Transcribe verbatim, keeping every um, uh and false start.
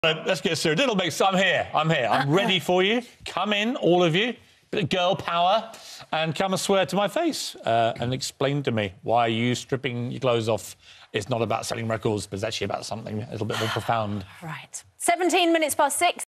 Let's get serious. Little Mix, I'm here. I'm here. I'm ready for you. Come in, all of you. Bit of girl power. And come and swear to my face uh, and explain to me why you stripping your clothes off is not about selling records, but it's actually about something a little bit more profound. Right. seventeen minutes past six.